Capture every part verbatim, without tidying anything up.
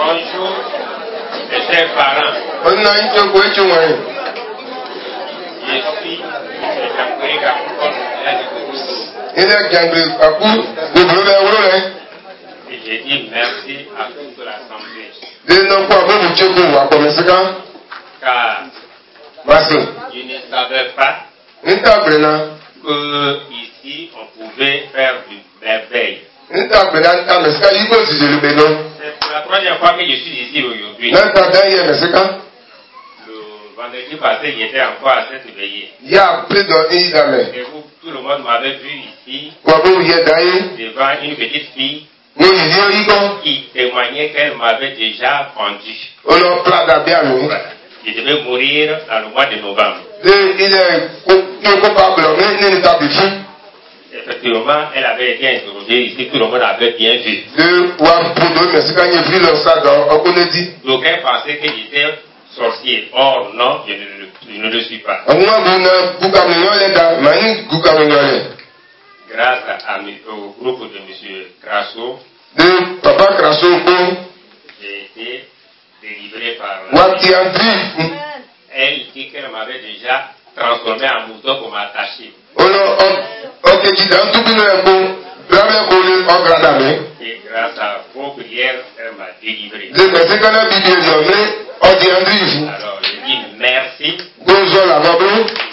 Bonjour, mes chers parents. On a une chose pour être chouette. Je suis Jean-Pierre Capcom, Il est ganglé à coup de brûler au lait. et je dis merci à toute l'Assemblée. De non pas même tu peux voir comme ça. Car Merci. je ne savais pas Une table là. que ici on pouvait faire du merveille. Une table là, une table, c'est il faut se le bénon. C'est pour la troisième fois que je suis ici aujourd'hui. Là, t'as gagné, mais c'est quand? Le vendredi passé, j'étais encore à cette veillée. Il y a plus d'un idamé. Et vous, tout le monde m'avait vu ici, Quoi vous y êtes d'ailleurs? devant une petite fille Nous y sommes. qui témoignait qu'elle m'avait déjà pendu. On a plat d'abia nous. Voilà. Je devais mourir dans le mois de novembre. Il est coupable, mais il n'est pas plus. Effectivement, elle avait été interrogée ici, tout le monde avait bien vu. De Wam Poudou, mais c'est quand il a pris le sac, on a dit. D'aucuns pensaient que j'étais sorcier. Or, non, je ne, je ne le suis pas. On a vu un Goukamignon, les gars, mais il Goukamignon. Grâce à, au groupe de M. Crasso, De Papa Crasso, j'ai été délivré par Wati Andri. elle dit qu'elle m'avait déjà transformé en mouton pour m'attacher. On a, ok, qui dans tout le monde, vraiment qu'on est en gradame. Et grâce à vos prières, elle m'a délivré. De mettre quand même bien nommé, on dit Andri. Alors, je dis merci. Bonjour la Bible.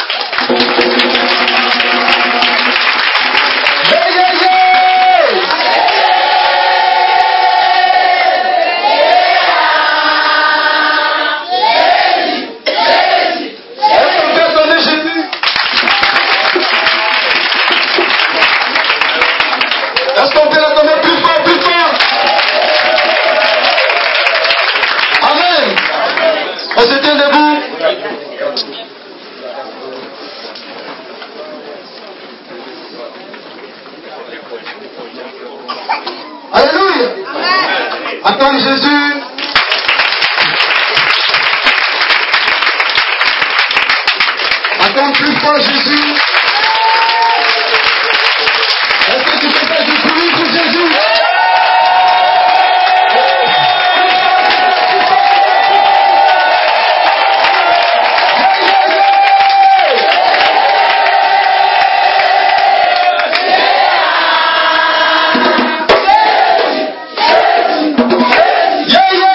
Est-ce qu'on peut l'attendre plus fort, plus fort? Amen. On se tient debout. Alléluia. Acclame Jésus. Acclame plus fort Jésus. Est-ce que tu peux faire du bruit pour Jésus? Yeah, yeah,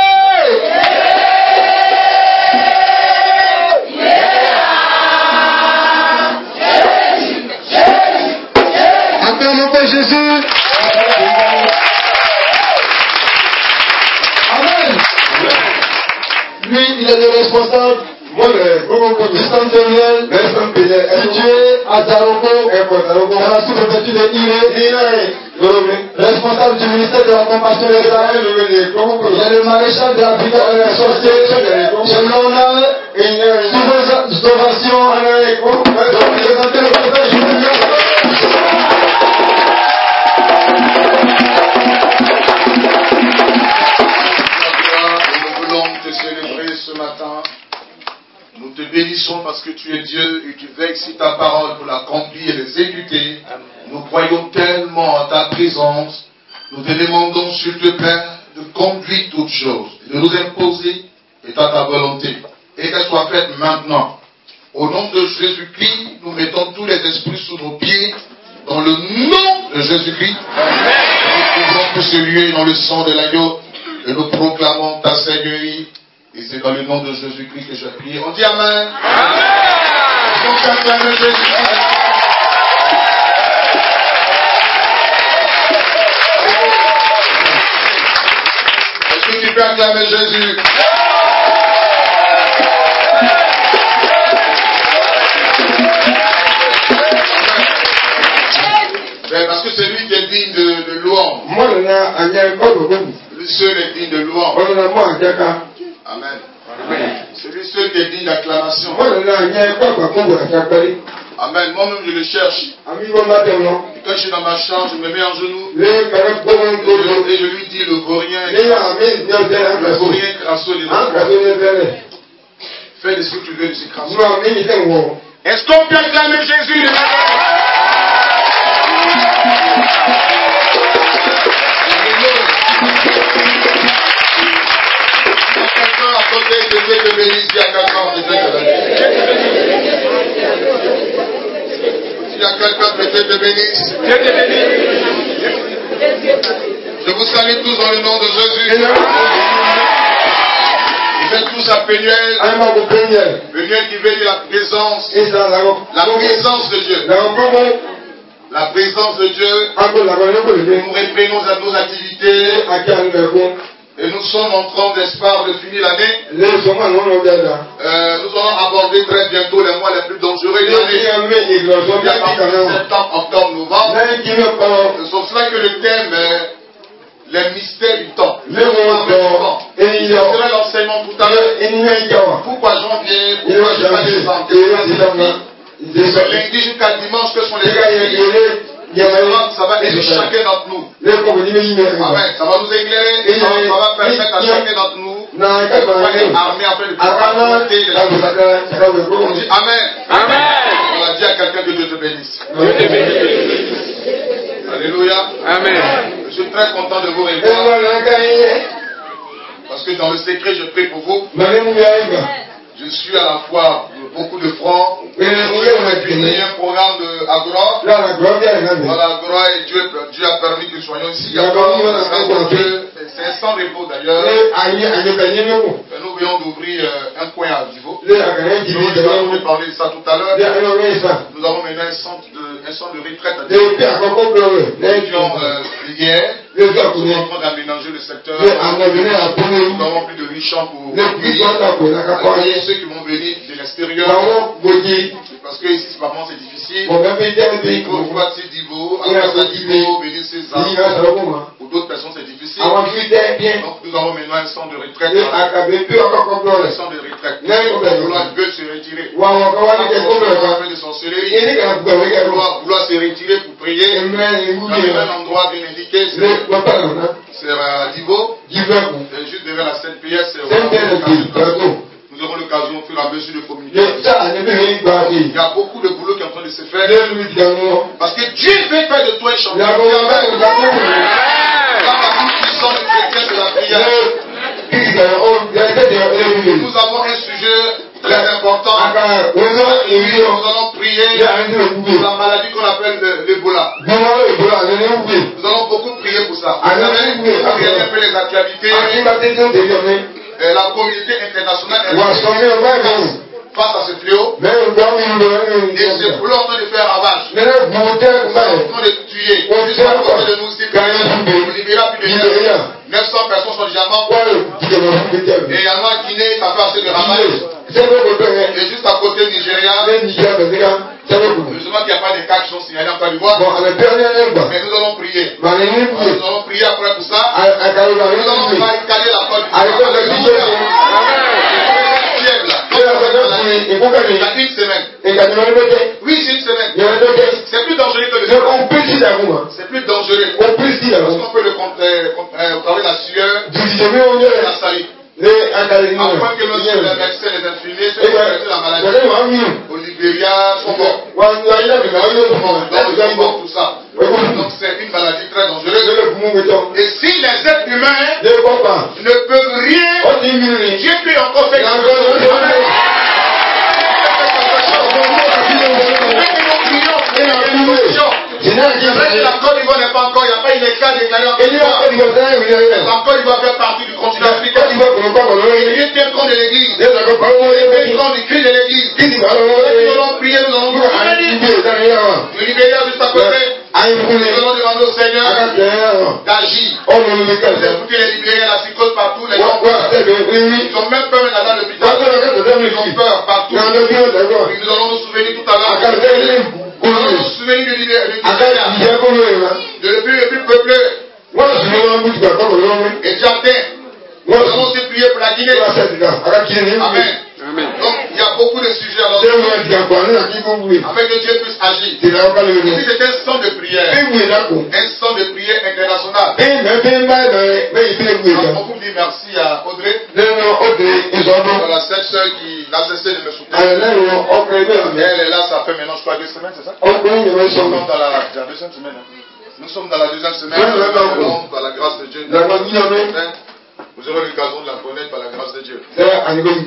yeah! Acclame encore Jésus. Amen. Lui, il est le responsable. Instantanéel, situé à Zaroko, dans la sous-préfecture de Iré, responsable du ministère de la compassion et de la haine. Il y a le maréchal de la brigade des sorciers. Je l'honneur sous vos ovations de représenter le prophète Jésus. Nous voulons te célébrer ce matin. Nous te bénissons parce que tu es Dieu et tu veilles sur ta parole pour l'accomplir et l'exécuter. Nous croyons tellement en ta présence. Nous te demandons, s'il te plaît, de conduire toutes choses, de nous imposer et à ta volonté. Et qu'elle soit faite maintenant. Au nom de Jésus-Christ, nous mettons tous les esprits sous nos pieds. Dans le nom de Jésus-Christ, nous pouvons tous se lier dans le sang de l'agneau et nous proclamons ta Seigneurie. Et c'est dans le nom de Jésus-Christ que je prie. On dit Amen. Amen. On acclame Jésus-Christ. Est-ce que tu peux acclamer Jésus? Ben, parce que c'est lui qui est digne de, de louange. Lui seul est digne de louange. Amen. C'est lui seul qui est digne d'acclamation. Amen. Moi-même, je le cherche. Et quand je suis dans ma chambre, je me mets en genoux. Et je, et je lui dis le vaurien. Le vaurien crasseux des enfants. Fais de ce que tu veux de ce crasseux. Est-ce qu'on peut acclamer Jésus? bénisse. Dieu te bénisse. Je vous salue tous dans le nom de Jésus. Vous êtes tous à Pénuel. Pénuel qui veut dire la présence. La présence de Dieu. La présence de Dieu. Nous reprenons nos activités. Et nous sommes en train, n'est-ce pas, de finir l'année. Euh, nous allons aborder très bientôt les mois les plus dangereux de l'année. Il y a septembre, octobre, novembre. C'est pour cela que le thème est les mystères du temps. Et il y aura l'enseignement tout à l'heure. Pourquoi janvier? Pourquoi jusqu'à décembre? Lundi jusqu'à dimanche, que sont les esprits? Ça va aider chacun d'entre nous. Amen. Ça va nous éclairer. Ça va permettre à chacun d'entre nous d'être armé afin de pouvoir affronter les choses. On dit Amen. Amen. On a dit à quelqu'un que Dieu te bénisse. Alléluia. Amen. Je suis très content de vous revoir. Parce que dans le secret, je prie pour vous. Je suis à la fois beaucoup de francs. Il y a un programme de Agora. Voilà, Agora, et Dieu, Dieu a permis que nous soyons ici. C'est un sans repos d'ailleurs. Nous venons d'ouvrir un coin à Vivo. Je vais parler de ça tout à l'heure. Nous avons maintenant un centre de, un centre de retraite à Vivo. Nous avions hier. Nous sommes en train d'aménager le secteur. Nous avons plus de huit champs pour accueillir ceux qui vont venir de l'extérieur. Parce que ici, apparemment, c'est difficile. Il faut partir d'Ivo, après d'Ivo, venir César. Pour d'autres personnes, c'est difficile. Donc, nous avons maintenant un centre de retraite. Un centre de retraite. Ils veulent se retirer. Ils veulent de sorcellerie. Ils vouloir se retirer pour prier. Dans un endroit bien indiqué, c'est à Divo. Juste devant la Sainte Pierre, c'est nous aurons l'occasion au fur et à mesure de communiquer. Il y a beaucoup de boulot qui est en train de se faire. Parce que Dieu veut faire de toi un champion. Qui sont les chrétiens de la prière. Nous avons un sujet très important. Nous allons prier pour la maladie qu'on appelle l'Ebola. Nous allons beaucoup prier pour ça. Vous savez, pour prier un peu les actualités. Et la communauté internationale est face à ce fléau. Et c'est pour leur en train de faire ravage. Ils sont en train de tuer. Ils sont en train de nous libérer plus de neuf cents personnes sont déjà mortes. Et également à Guinée, ça fait assez de ravage. Et juste à côté du Nigeria, heureusement qu'il n'y a pas de cas qui sont signalés en Côte d'Ivoire. Mais nous allons prier. Nous allons prier après pour ça. Nous allons barricader la Côte d'Ivoire. Il y a une semaine. Oui, c'est une semaine. C'est plus dangereux que le sueur. C'est plus dangereux. Parce qu'on peut le comparer la sueur et la salive. Afin que nos médecins, les infirmiers, ceux qui ont traité la maladie au Libéria sont morts. Ils morts tout ça. Donc c'est une maladie très dangereuse. Et si les êtres humains ne peuvent rien, Dieu peut encore faire quelque chose. C'est vrai que la Côte d'Ivoire n'est pas encore, il n'y a pas une éclat déclaré en Côte d'Ivoire. Mais la Côte d'Ivoire fait partie du continent africain. Il tient compte de l'église. Il tient compte du cri de l'église. Nous allons prier, nous allons prier. Le Libéria juste à côté. Nous allons demander au Seigneur d'agir. Écoutez les Libériens, la psychose partout, les gens. Ils ont même peur d'aller à l'hôpital. Ils ont peur partout. Nous allons nous souvenir tout à l'heure. Nous allons nous souvenir du Libéria. De le plus peuplé. Et Jatin. Nous allons aussi prier pour la Guinée. Amen. Amen. Donc il y a beaucoup de sujets alors afin que Dieu puisse agir. Ici c'est un centre de prière. Un centre de prière international. Donc, on vous dit merci à Audrey. Voilà, cette soeur qui n'a cessé de me soutenir. Elle est là, ça fait maintenant je crois deux semaines, c'est ça? Nous sommes dans la deuxième semaine. Nous sommes dans la deuxième semaine. Dans la grâce de Dieu. Vous aurez l'occasion de la connaître par la grâce de Dieu.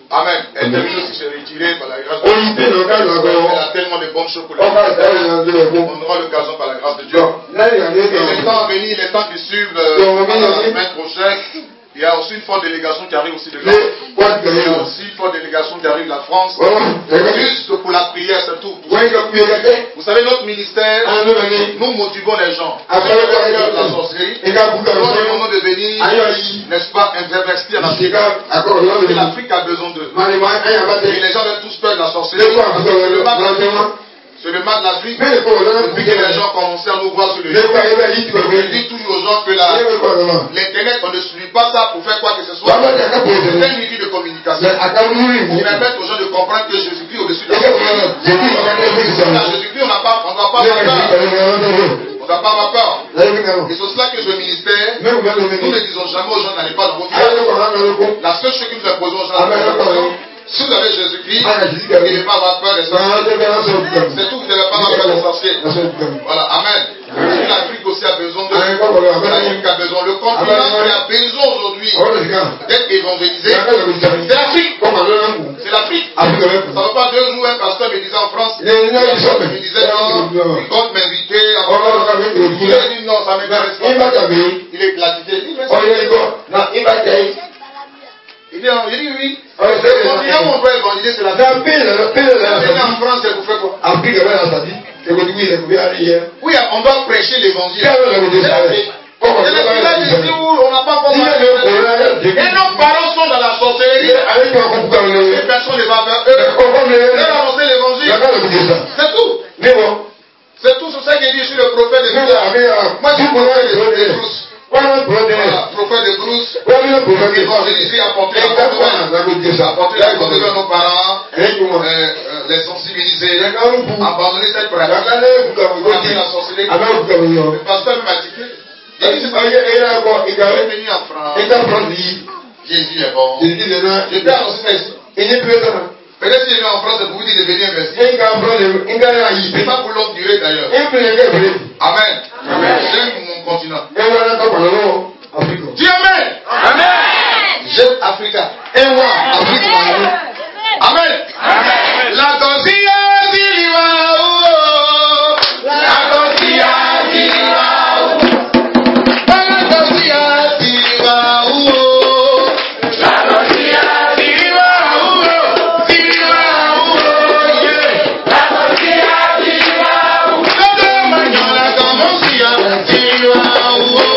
Amen. Elle termine aussi se retirer par la grâce de Dieu. Elle a tellement de bonnes choses pour la vie. On aura l'occasion par la grâce de Dieu. Et les temps à venir, les temps qui suivent, euh, la semaine prochaine, il y a aussi une forte délégation qui arrive aussi de là. Il y a aussi une forte délégation qui arrive de la France. Juste pour la prière, c'est tout. Vous savez, notre ministère, nous motivons les gens. La sorcellerie. Nous demandons de venir, n'est-ce pas, investir en Afrique. Et l'Afrique a besoin d'eux. Et les gens veulent tous peur de la sorcellerie. C'est le mal de l'Afrique. Depuis que les gens commencent à nous voir sur le jour, je dis toujours aux gens que l'Internet, on ne suit pas ça pour faire quoi que ce soit. C'est un outil de communication. Il permet aux gens de comprendre que Jésus-Christ au-dessus de la Jésus-Christ, on n'a pas, on ne doit pas avoir peur. On ne doit pas avoir peur. Et c'est cela que ce ministère, nous ne disons jamais aux gens n'allez pas dans votre vie. La seule chose que nous imposons aux gens, si vous avez Jésus-Christ, il ne va pas avoir peur des sorciers. C'est tout, vous n'avez pas avoir peur des sorciers. Voilà, Amen. L'Afrique aussi a besoin de l'Afrique a besoin. Le continent qui a besoin aujourd'hui d'être évangélisé, c'est l'Afrique. C'est l'Afrique. Ça ne va pas deux jours, un pasteur me disait en France, il me disait non, il compte m'inviter. Il a dit non, ça m'intéresse pas. Il est platiqué. Il dit, il dit oui. Il a mon frère évangélisé, c'est la vie. En France, vous faites quoi? Oui, on doit prêcher l'évangile. C'est le village ici où on n'a pas compris. Et nos parents sont dans la sorcellerie. Et personne ne va faire eux. Ils ont annoncé l'évangile. C'est tout. C'est tout sur ça qu'il dit sur le prophète de Dieu. Moi, je suis le prophète de Bruce. Voilà, prophète de Bruce, évangéliser, apporter la bonne nouvelle, apporter la bonne nouvelle à nos parents, les sensibiliser, abandonner cette pratique, abandonner la sorcellerie. Le pasteur m'a dit que il est venu en France, Jésus est bon. Je peux annoncer ça ici. Peut-être s'il est en France, c'est pour vous dire de venir investir. C'est pas pour longue durée d'ailleurs. Amen. J'aime mon continent. Dis Amen. Amen. J'aime Africa. Amen. La Gosia diriwa. La Gosia diriwa. La Gosia diriwa. Wow.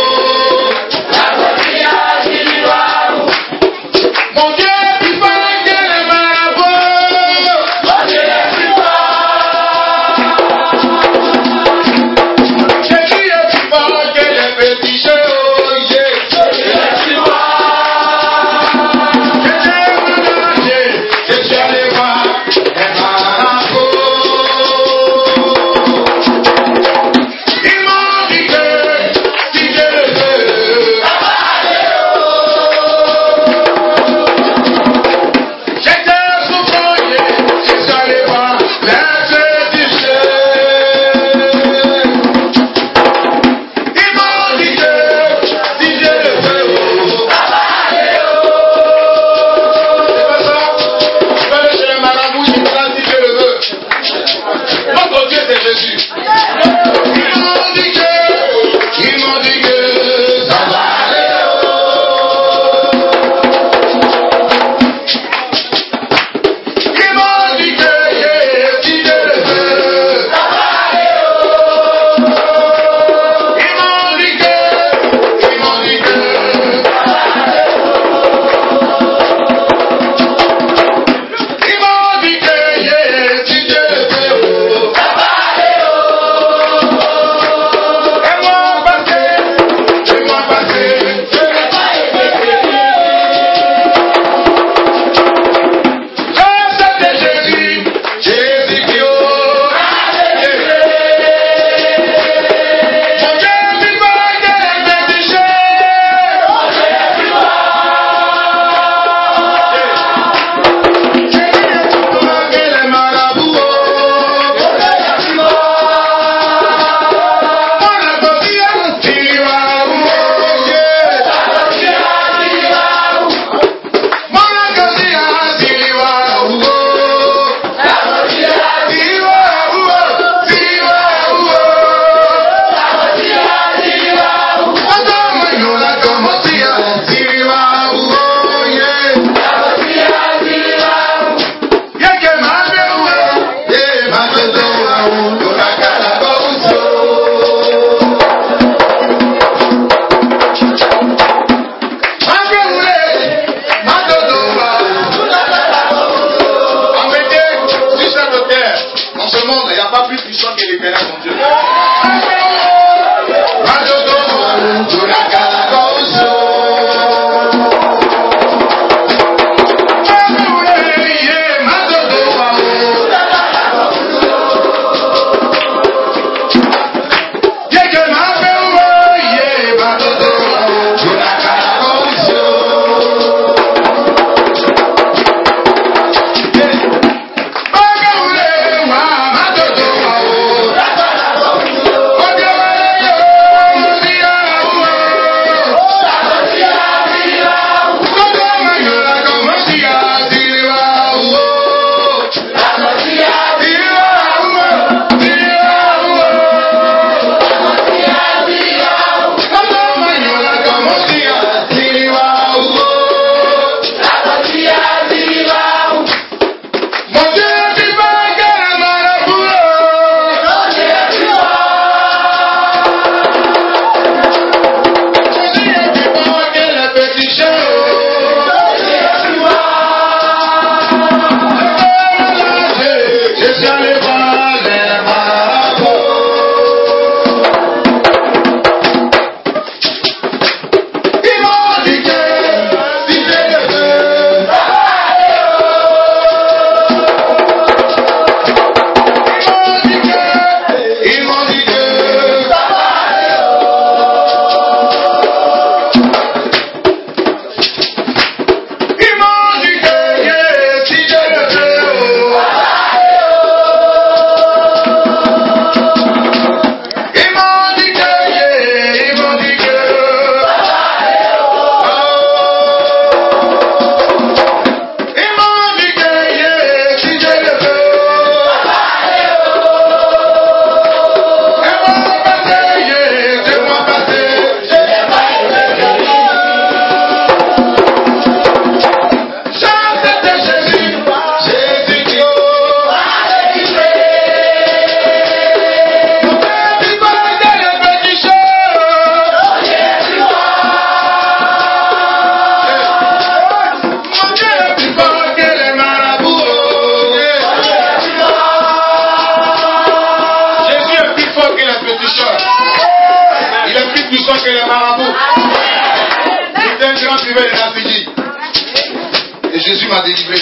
plus fort que les marabouts. J'étais un grand suiveur de la Fidji. Et Jésus m'a délivré.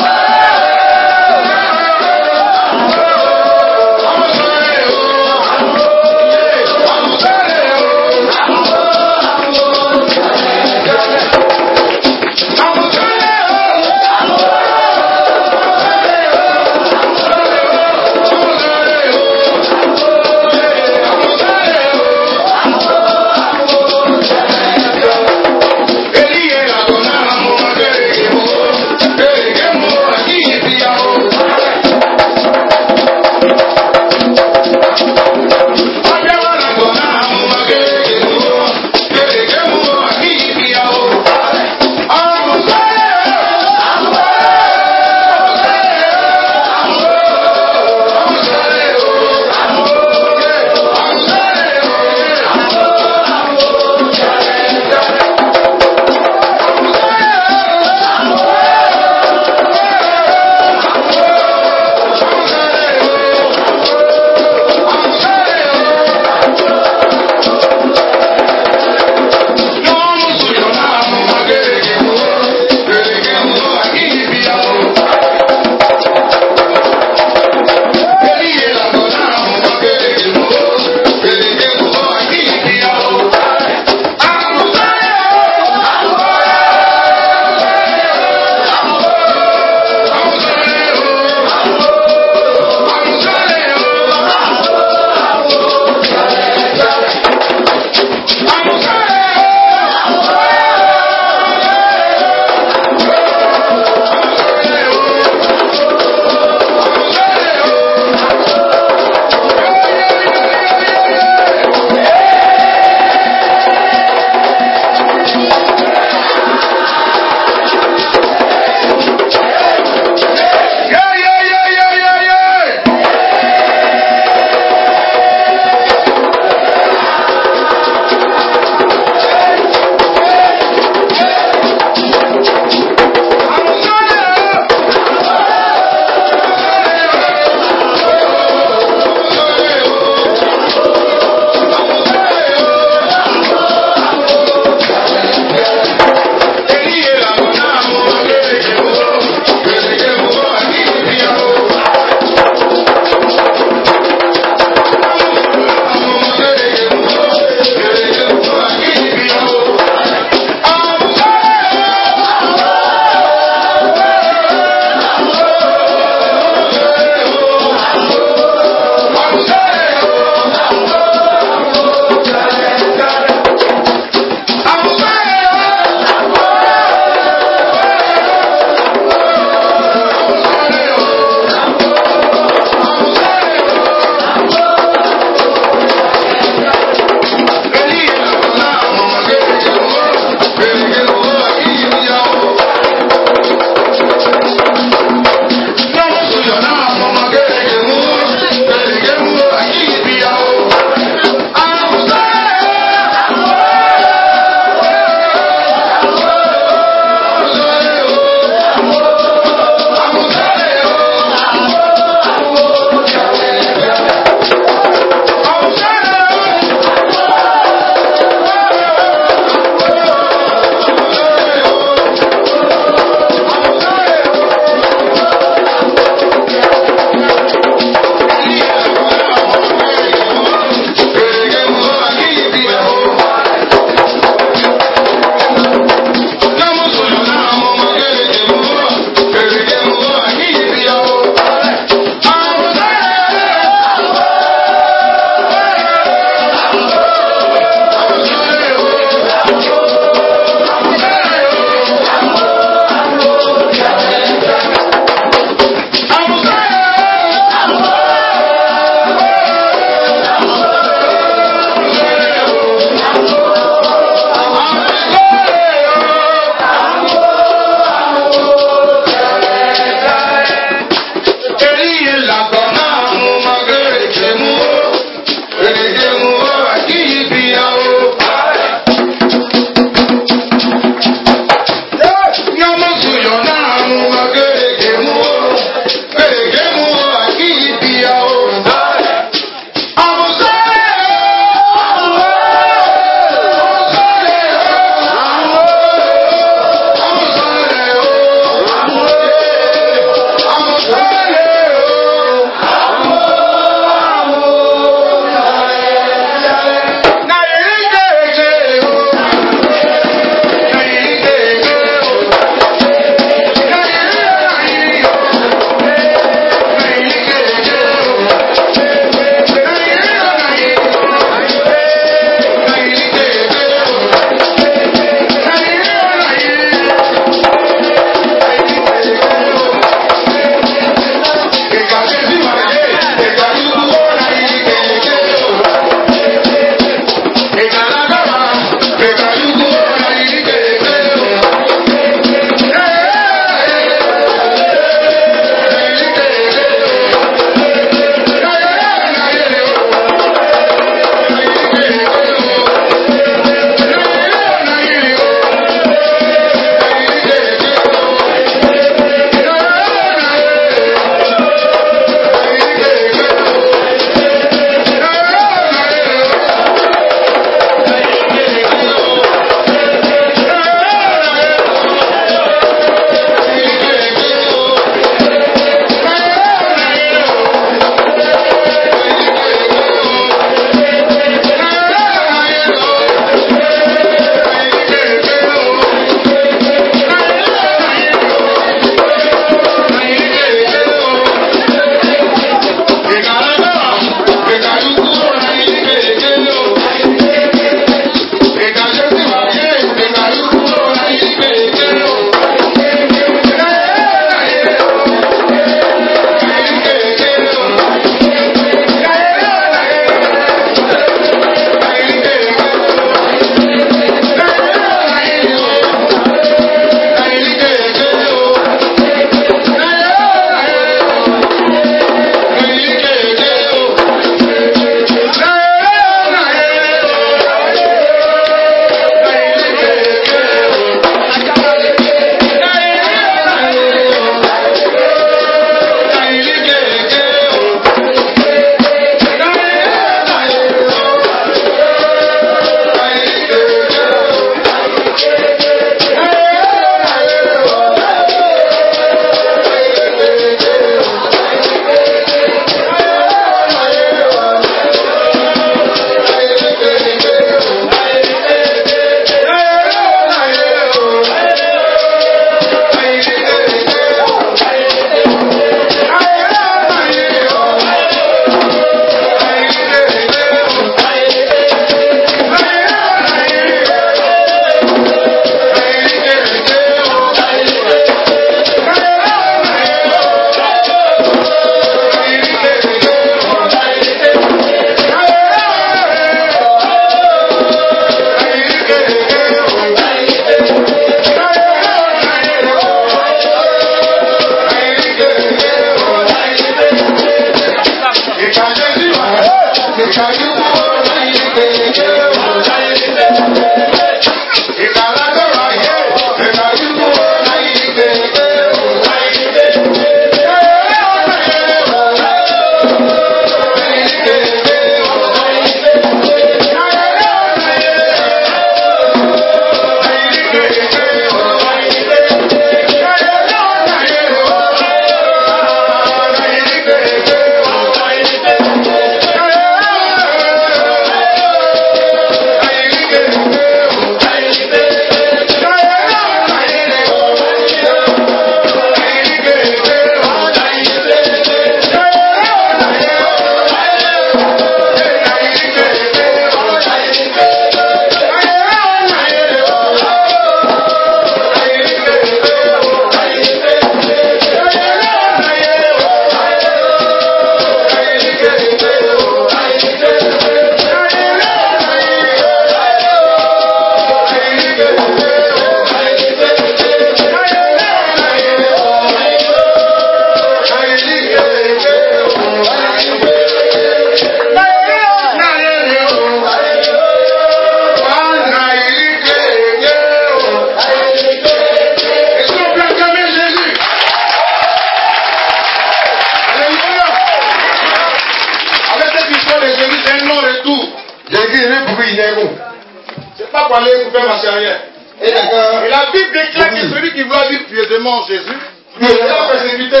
C'est pas pour aller couper ma charrière. Et la Bible déclare que celui qui veut vivre pieusement Jésus, il est persécuté.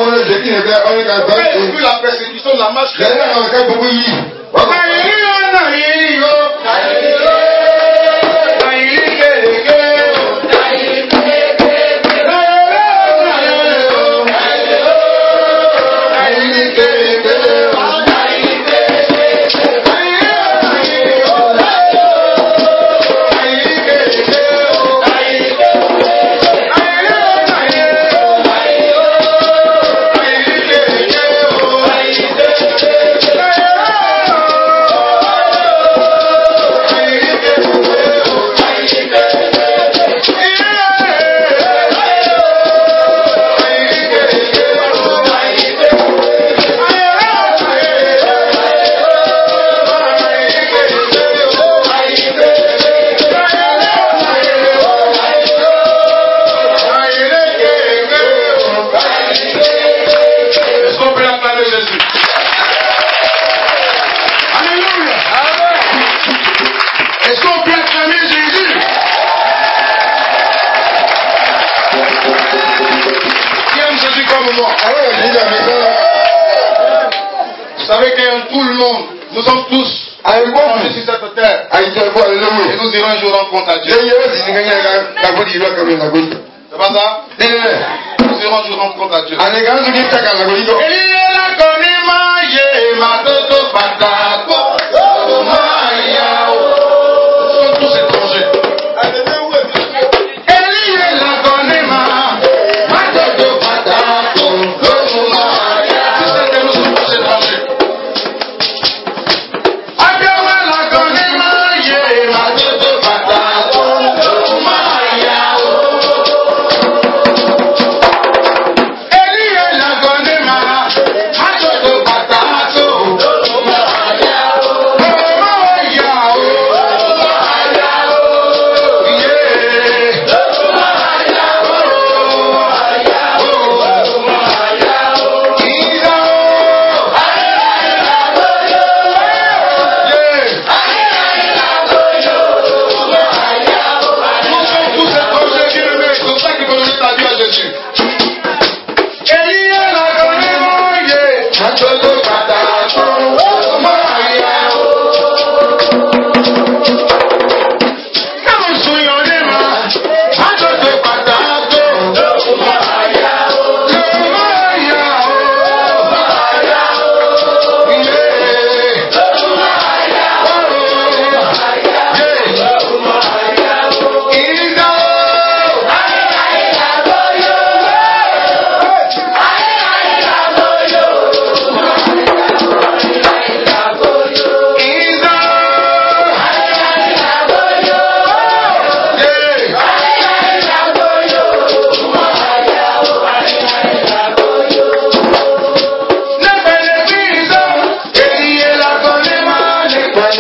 Et la persécution de la marche. Vous savez que tout le monde, nous sommes tous sur cette terre. Et nous irons un jour en compte à Dieu. C'est pas ça? Nous irons un jour en compte à Dieu. Nous sommes tous étrangers.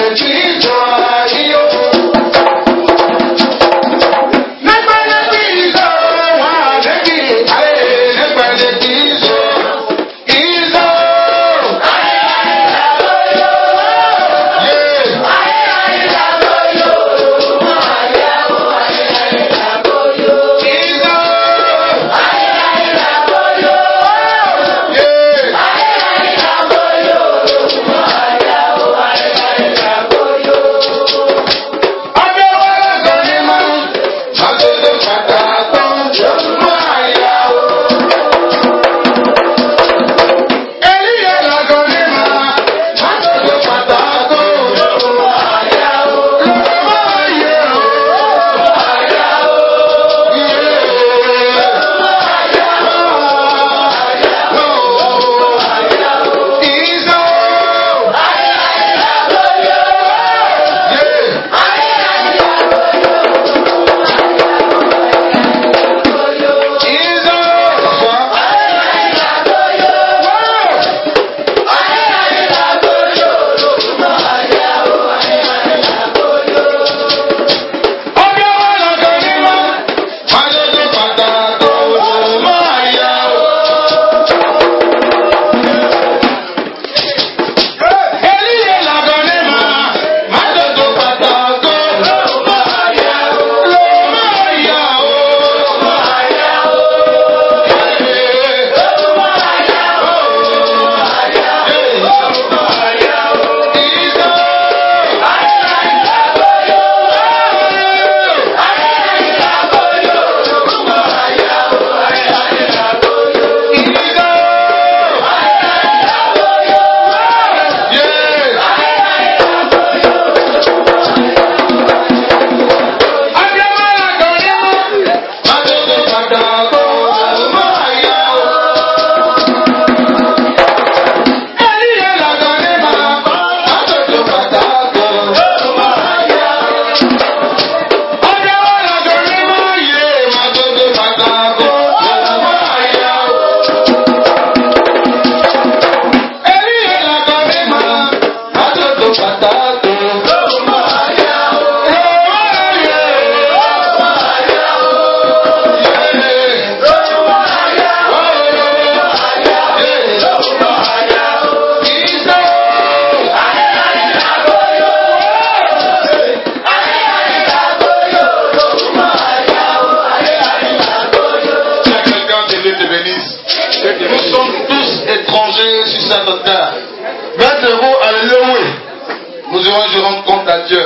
Nous devons nous rendre compte à Dieu.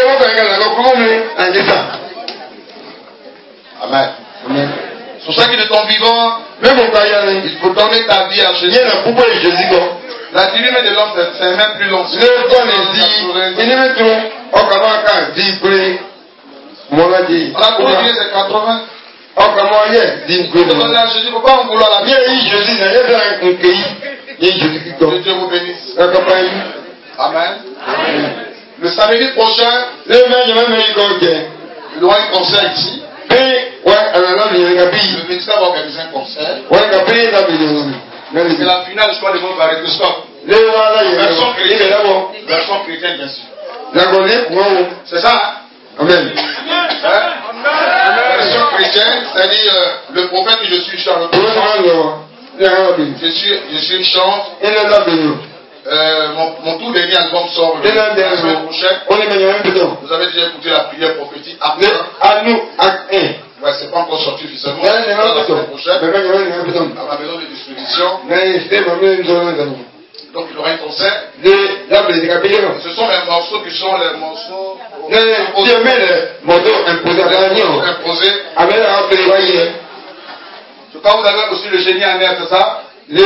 Amen. Amen. Sur ça qui de ton vivant, il faut donner ta vie à Jésus. La divinité de l'homme, c'est même plus long. On a combien, c'est quatre-vingts. Il faut donner à Jésus, il ne faut pas en vouloir la vie. Que Dieu vous bénisse. Amen. Amen. Le samedi prochain, il y aura un concert ici. Le ministère va organiser un concert. C'est la finale, je crois, de mon kaléidoscope. Version chrétienne. Version chrétienne, bien sûr. C'est ça, hein? Amen. Hein? Version chrétienne, c'est-à-dire euh, le prophète que je suis, Charles. Je suis, je suis une chance. Euh, mon, mon tout dernier album sort le la semaine prochaine. Vous avez déjà écouté la prière prophétique après. Ouais, c'est pas encore sorti officiellement. La semaine prochaine. À ma maison de distribution. Donc il y aura un concert. Ce sont les morceaux qui sont les morceaux imposés. Je crois que vous avez aussi le génie en air, c'est ça?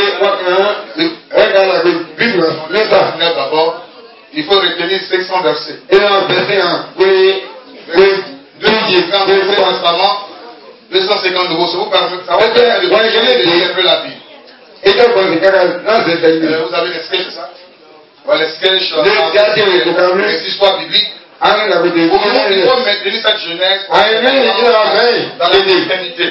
D'abord, il faut retenir cinq cents versets. deux cent cinquante euros, ça vous permet de lire un peu la Bible. Euh, vous avez les sketchs, ça? Ouais, les sketchs, les histoires bibliques. Il faut maintenir cette jeunesse dans la fraternité.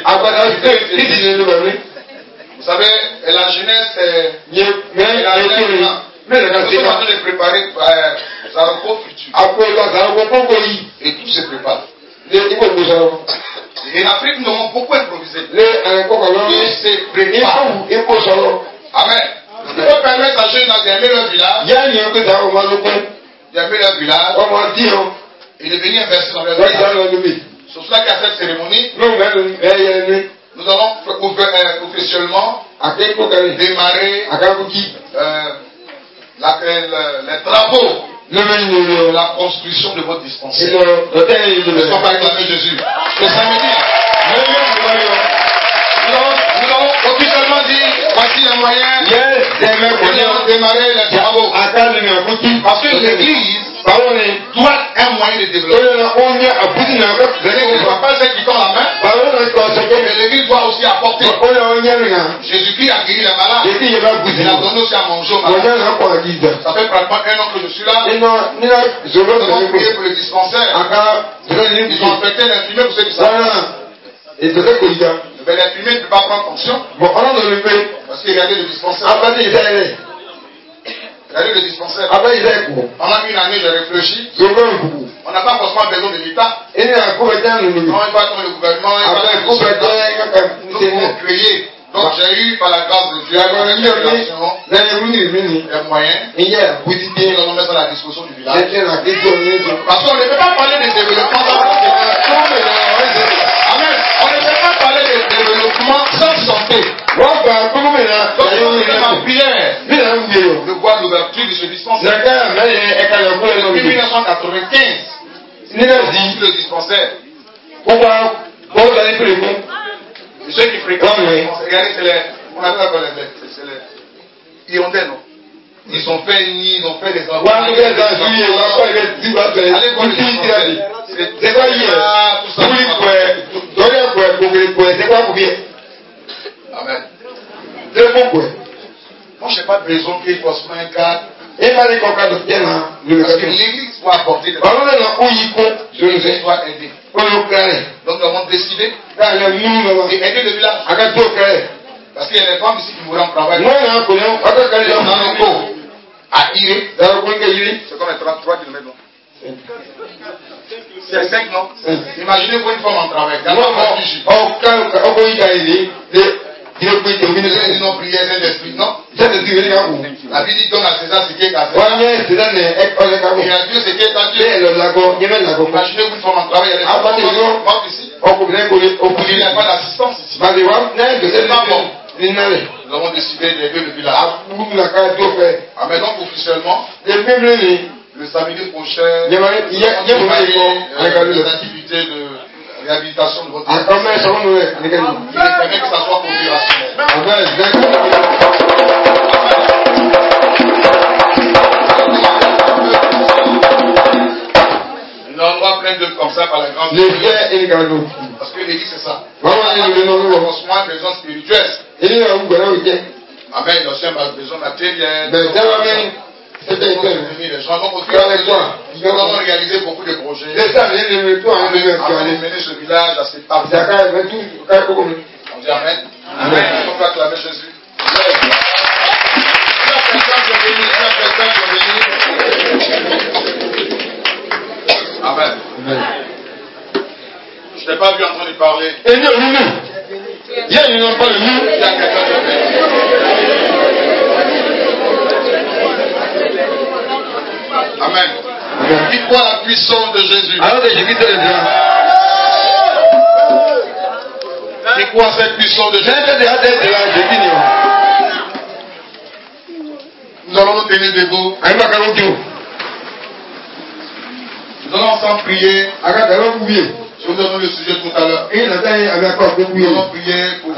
Vous savez, la jeunesse, c'est. Nous sommes en train de préparer, ça recouvre nourriture. Et Et tout se prépare. Et En Afrique, nous avons beaucoup improvisé. Tout se prépare. Amen. Il faut permettre à ceux d'aimer leur village, d'aimer leur village, et de venir verser dans leur village. C'est pour cela qu'à cette cérémonie, nous allons officiellement démarrer euh, la, le, les travaux de la construction de votre dispensaire. Est-ce qu'on va acclamer Jésus? Le samedi, nous allons officiellement dire voici les moyens de démarrer les travaux. Parce que l'église doit un moyen de développer. L'église ne va pas celle qui tend la main, mais l'église doit aussi apporter. Jésus-Christ a guéri les malades. Il a donné aussi à manger aux malades. Ça fait pratiquement un an que je suis là. Nous avons prié pour le dispensaire. Ils ont affecté l'infirmier pour ceux qui savent. Mais l'infirmier ne peut pas prendre fonction. Parce qu'il regardait le dispensaire. Regardez le dispensaire. Pendant une année, j'ai réfléchi. On n'a pas forcément besoin de l'État. Non, il va dans le gouvernement, il va dans le nous pouvons créer. Donc j'ai eu, par la grâce de Dieu, les moyens. Nous allons mettre ça à la disposition du village. Parce qu'on ne peut pas parler de développement sans Amen. On ne peut pas parler de développement sans santé. Donc c'est ma prière de voir l'ouverture de ce dispensaire. Depuis mille neuf cent quatre-vingt-quinze, le dispensaire. Et ceux qui fréquentent le dispensaire, regardez, c'est les, on appelle quoi les, c'est les Hirondelles, non? Ils ont fait une nid, ils ont fait des enfants. Allez voir le dispensaire. C'est pas hier. Tout ça. Amen. Moi, je n'ai pas besoin qu'il fasse un cadre. Parce que l'église doit apporter des choses. L'église doit aider. Donc nous avons décidé d'aider le village. Parce qu'il y a des femmes ici qui mourront en travail. À Iré. C'est comme les trente-trois kilomètres. C'est cinq, non? Imaginez pour une femme en travail. Ils n'ont prié Saint-Esprit, non? La vie dit donne à César ce qui est à César. Et à Dieu ce qui est à Dieu. Imaginez une femme en travail, il y a des femmes ici. Il n'y a pas d'assistance ici. C'est pas bon. Nous avons décidé d'aider le village. Ah, mais donc officiellement, le samedi prochain, nous allons travailler les activités de réhabilitation de votre vie. Il est permis que ça soit opérationnel. Nous avons plein de comme ça par la grande Dieu. Parce que l'église c'est ça. On a besoin spirituels. Amen. Nous avons besoin matériel. Les gens vont nous avons réalisé beaucoup de projets. On a mené ce village à cette table. On dit Amen. Amen. On peut acclamer Jésus. Amen. Je n'ai pas vu en train de parler. Il y a quelqu'un qui Amen. Qui croit la puissance de Jésus? Qui croit cette puissance de Jésus? Nous allons nous tenir debout. Nous allons ensemble prier. Je vous donne le sujet tout à l'heure. Nous allons prier pour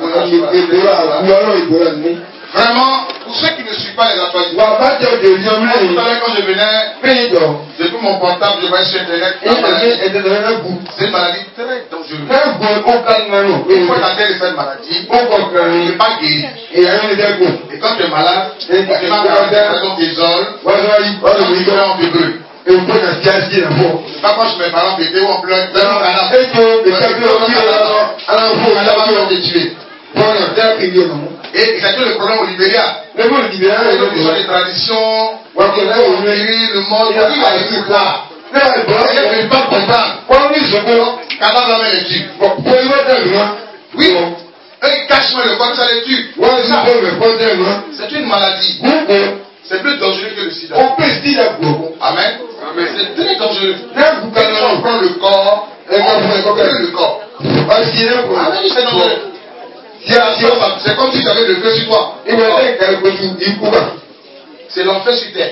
Ebola. Vraiment, pour ceux qui ne suivent pas les actualités, tout à l'heure quand je venais, depuis mon portable, je voyais sur Internet, c'est une maladie très dangereuse. Il faut tenter de cette maladie, il n'est pas guéri. Et quand tu es malade, tu t'isole, tu te en fébreux. C'est pas quand je mes parents pétés ou en pleure, on va te tuer. Et c'est le problème au Libéria. Il y a des traditions, le monde, il y a des là. Il y a des pas contents. Cadavre la main les tue. Oui. Eux, ils cachent le corps, ça les tue. C'est une maladie. C'est plus dangereux que le sida. Amen. C'est très dangereux. Quand on prend le corps, on prend le corps. Amen, c'est dangereux. C'est comme si tu avais le feu sur toi. C'est l'enfer sur terre.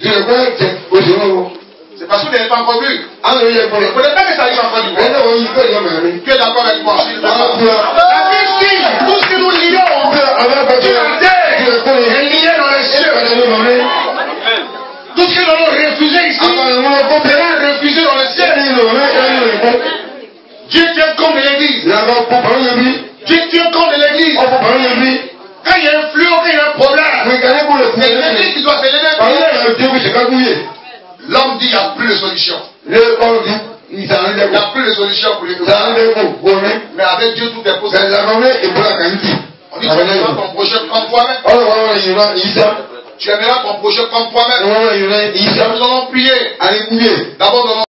C'est parce que vous n'avez pas encore vu. Vous ne connaissez pas que ça arrive encore du coup. Tu es d'accord avec moi? La Bible dit, tout ce que nous lions, tu la terre est lié dans les cieux. Tout ce que nous avons refusé ici, sera refusé dans les cieux. Dieu tient compte de l'église. Dieu tient compte de l'église. Quand il y a un fléau, quand il y a un problème, c'est l'église qui doit s'élever. L'homme dit qu'il n'y a plus de solution. Il n'y a plus de solution pour les gens. Mais avec Dieu, tout est possible. On dit que tu aimeras ton projet comme toi-même. Tu aimeras ton projet comme toi-même. Nous allons prier. D'abord, nous allons